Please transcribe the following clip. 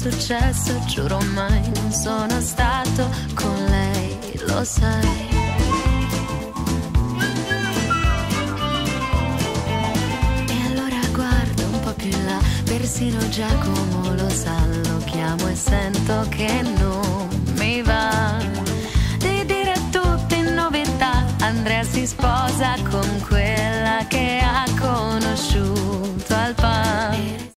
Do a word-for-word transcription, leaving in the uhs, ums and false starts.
successo, giuro mai non sono stato con lei, lo sai. E allora guardo un po' più in là, persino Giacomo lo sa, lo chiamo e sento che non mi va di dire a tutti in novità, Andrea si sposa con quella che ha conosciuto al bar.